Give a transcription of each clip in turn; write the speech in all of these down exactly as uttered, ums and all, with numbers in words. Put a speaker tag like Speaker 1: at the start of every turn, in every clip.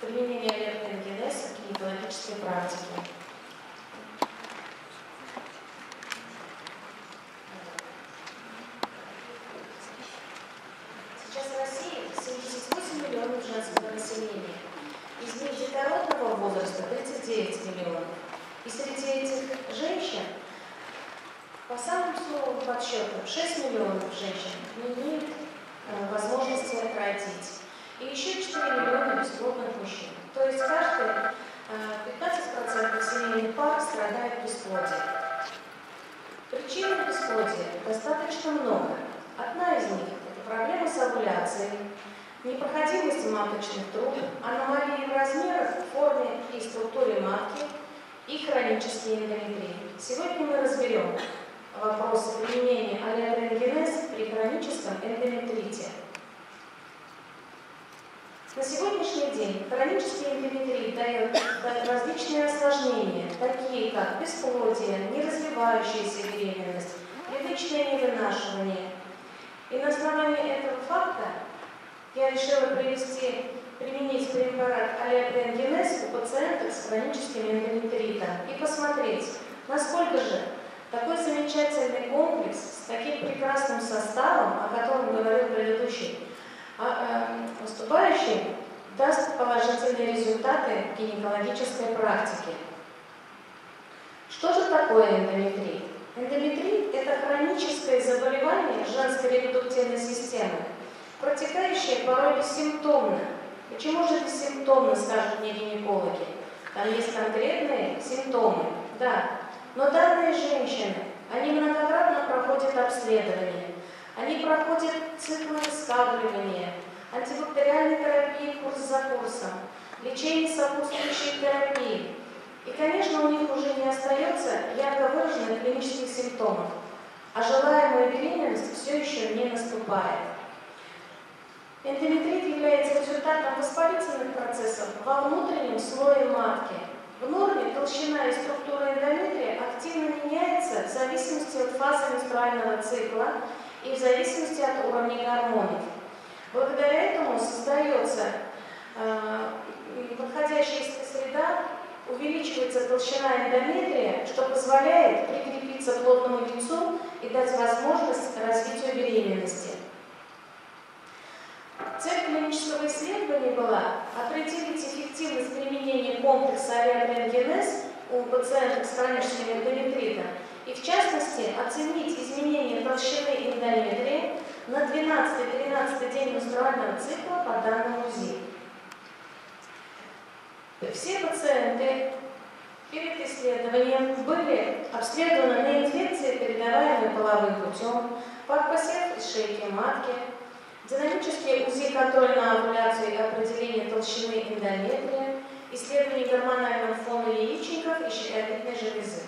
Speaker 1: Применение аллергогенеза в гинекологической практике. Сейчас в России семьдесят восемь миллионов женского населения. Из них детородного возраста тридцать девять миллионов. И среди этих женщин, по самым суровым подсчетам, шесть миллионов женщин не имеют э, возможности родить. И еще четыре миллиона бесплодных мужчин. То есть каждый пятнадцать процентов семейных пар страдает бесплодием. Причин бесплодия достаточно много. Одна из них – это проблема с овуляцией, непроходимость маточных труб, аномалии в размерах, форме и структуре матки и хронический эндометрий. Сегодня мы разберем вопросы применения аллергогенеза при хроническом эндометрите. На сегодняшний день хронический эндометрит дает различные осложнения, такие как бесплодие, неразвивающаяся беременность, привычное невынашивание. И на основании этого факта я решила привести, применить препарат аллергогенез у пациенток с хроническим эндометритом и посмотреть, насколько же такой замечательный комплекс с таким прекрасным составом, о котором говорил предыдущий выступающий, даст положительные результаты в гинекологической практике. Что же такое эндометрит? Эндометрит – это хроническое заболевание женской репродуктивной системы, протекающее порой бессимптомно. Почему же бессимптомно, скажут мне гинекологи? Там есть конкретные симптомы, да. Но данные женщины, они многократно проходят обследование. Они проходят циклы скармливания, антибактериальной терапии курс за курсом, лечение сопутствующей терапии. И, конечно, у них уже не остается ярко выраженных клинических симптомов, а желаемая беременность все еще не наступает. Эндометрит является результатом воспалительных процессов во внутреннем слое матки. В норме толщина и структура эндометрия активно меняется в зависимости от фазы менструального цикла и в зависимости от уровня гормонов. Благодаря этому создается э, подходящая среда, увеличивается толщина эндометрия, что позволяет прикрепиться к плодному яйцу и дать возможность развитию беременности. Цель клинического исследования была определить эффективность применения комплекса аллергогенез у пациентов с хроническим эндометритом и, в частности, оценить изменение толщины эндометрия на двенадцатый-тринадцатый день менструального цикла по данному УЗИ. Все пациенты перед исследованием были обследованы на инфекции, передаваемые половым путем, посев из шейки матки, динамический УЗИ-контроль на овуляцию и определение толщины эндометрия, исследование гормонального фона яичников и щитовидной железы.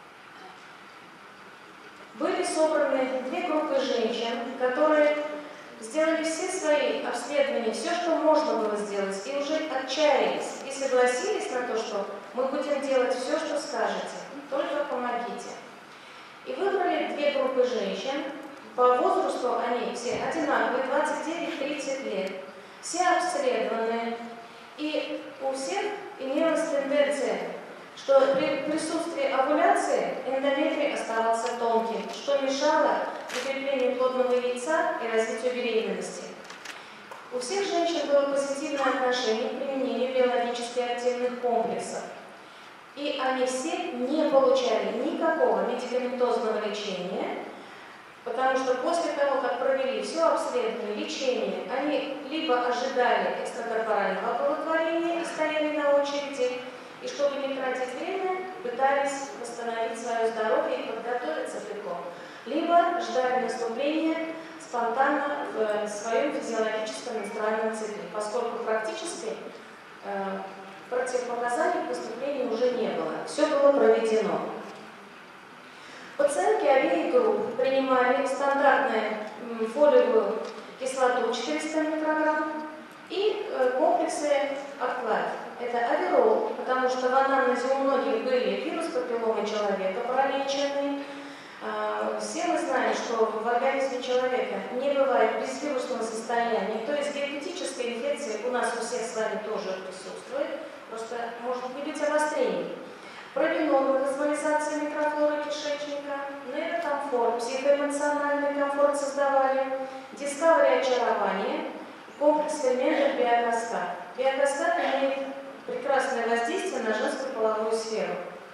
Speaker 1: Были собраны две группы женщин, которые сделали все свои обследования, все, что можно было сделать, и уже отчаялись, и согласились на то, что мы будем делать все, что скажете, только помогите. И выбрали две группы женщин, по возрасту они все одинаковые, двадцать девять-тридцать лет, все обследованные, и у всех имелась тенденция, что при присутствии овуляции эндометрий оставался тонким, что мешало прикреплению плодного яйца и развитию беременности. У всех женщин было позитивное отношение к применению биологически активных комплексов. И они все не получали никакого медикаментозного лечения, потому что после того, как провели все обследование, лечение, они либо ожидали экстракорпорального оплодотворения и стояли на очереди, и чтобы не тратить время, пытались восстановить свое здоровье и подготовиться к ЭКО, либо ждали наступления спонтанно в своем физиологическом менструальном цикле, поскольку практически э, противопоказаний к наступлению уже не было. Все было проведено. Пациентки обеих групп принимали стандартную фолиевую кислоту четыреста микрограмм и э, комплексы Арклайф. Это аверол, потому что в анамнезе у многих были вирус папилломы человека пролеченный, Все мы знаем, что в организме человека не бывает безвирусного состояния, то есть герпетическая инфекция у нас у всех с вами тоже присутствует, просто может не быть обострений. Пробинорная визуализация микрофлоры кишечника, нейрокомфорт, психоэмоциональный комфорт создавали, дискавери очарование, комплекс ферментов биокаскад. Биокаскад имеет прекрасное воздействие на женскую половую сферу.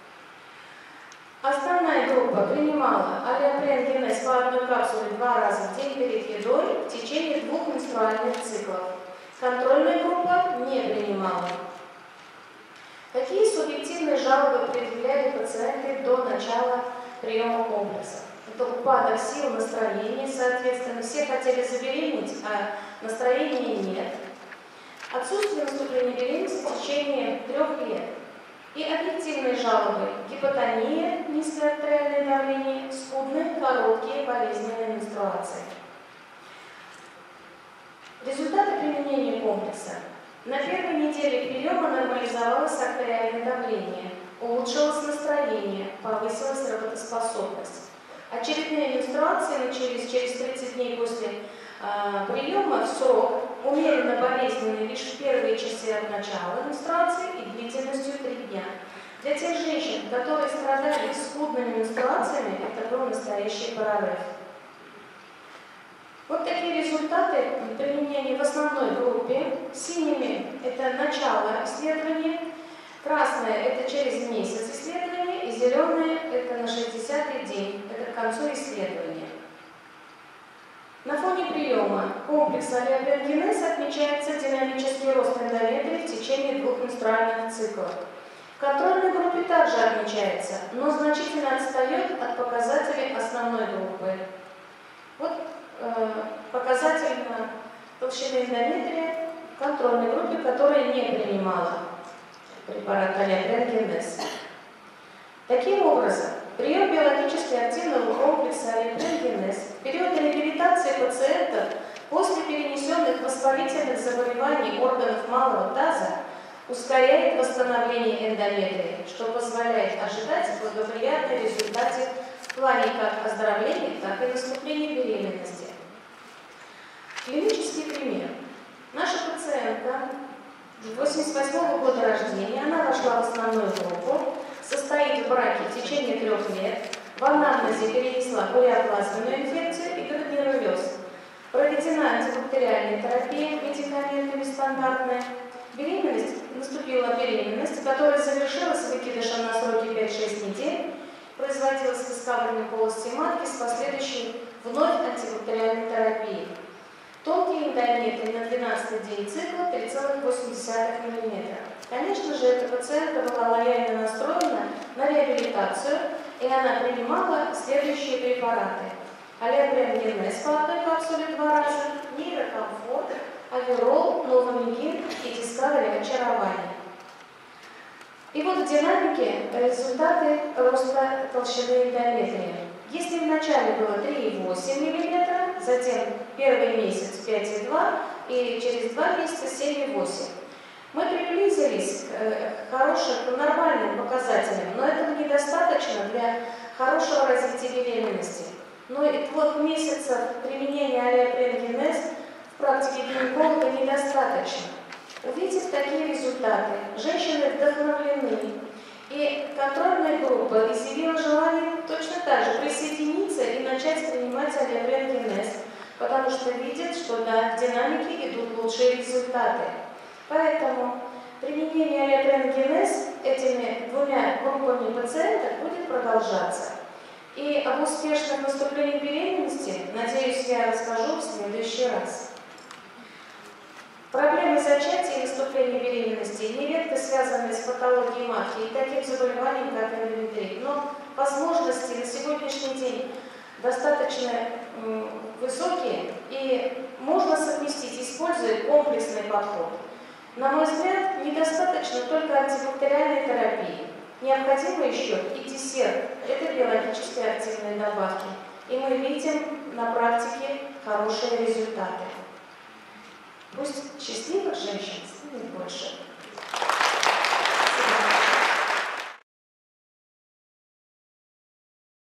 Speaker 1: Основная группа принимала алиоприангенез по одной капсуле два раза в день перед едой в течение двух менструальных циклов. Контрольная группа не принимала. Какие субъективные жалобы предъявляли пациенты до начала приема комплекса? Это упадок сил, настроения, соответственно, все хотели забеременеть, а настроения нет. Отсутствие наступления беременности в течение трех лет. И объективные жалобы – гипотония, низкое артериальное давление, скудные, короткие, болезненные менструации. Результаты применения комплекса. На первой неделе приема нормализовалось артериальное давление, улучшилось настроение, повысилась работоспособность. Очередные менструации начались через тридцать дней после э, приема в срок, умеренно болезненные лишь в первые часы от начала менструации и длительностью три дня. Для тех женщин, которые страдали скудными менструациями, это был настоящий прорыв. Вот такие результаты применения в основной группе. Синими – это начало исследования, красное – это через месяц исследования, и зеленое – это на шестидесятый день, это к концу исследования. На фоне приема комплекса алиоприангенез отмечается динамический рост эндометрия в течение двух менструальных циклов. В контрольной группе также отмечается, но значительно отстает от показателей основной группы. Вот э, показатель толщины эндометрия в контрольной группе, которая не принимала препарат алиоприангенез. Таким образом, прием биологически активного комплекса алиоприангенез в период реабилитации пациента после перенесенных воспалительных заболеваний органов малого таза ускоряет восстановление эндометрия, что позволяет ожидать благоприятные результаты в плане как оздоровления, так и наступления беременности. Клинический пример. Наша пациентка восемьдесят восьмого года рождения, она вошла в основную группу, состоит в браке в течение трех лет, в анамнезе перенесла куреоплазменную инфекцию и гранулез. Проведена антибактериальная терапия медикаментами стандартная. Беременность, наступила беременность, которая завершилась выкидышем на сроке пять-шесть недель, производилась выскабливание полости матки с последующей вновь антибактериальной терапией. Тонкие эндометрии на двенадцатый день цикла три целых восемь десятых миллиметра. Конечно же, эта пациентка была лояльно настроена на реабилитацию, и она принимала следующие препараты. Алиоприангенез по одной капсуле два раза, нейрокомфорт, аверол, новомигин и дискавери очарование. И вот в динамике результаты роста толщины эндометрия. Если вначале было три и восемь миллиметра, затем первый месяц пять и два и через два месяца семь и восемь. Мы приблизились к хорошим, к нормальным показателям, но этого недостаточно для хорошего развития беременности. Но и двух месяцев применения алиоприангенез в практике гинеколога недостаточно. Увидев такие результаты, женщины вдохновлены, и контрольная группа изъявила желание точно так же присоединиться и начать принимать алиоприангенез, потому что видят, что да, в динамике идут лучшие результаты. Поэтому применение алиоприангенез этими двумя группами пациентов будет продолжаться. И об успешном наступлении беременности, надеюсь, я расскажу в следующий раз. Проблемы зачатия и наступления беременности нередко связаны с патологией матки и таким заболеванием, как эндометрит. Но возможности на сегодняшний день достаточно м, высокие, и можно совместить, используя комплексный подход. На мой взгляд, недостаточно только антибактериальной терапии. Необходимо еще и десерт. Это биологически активные добавки. И мы видим на практике хорошие результаты. Пусть счастливых женщин станет больше.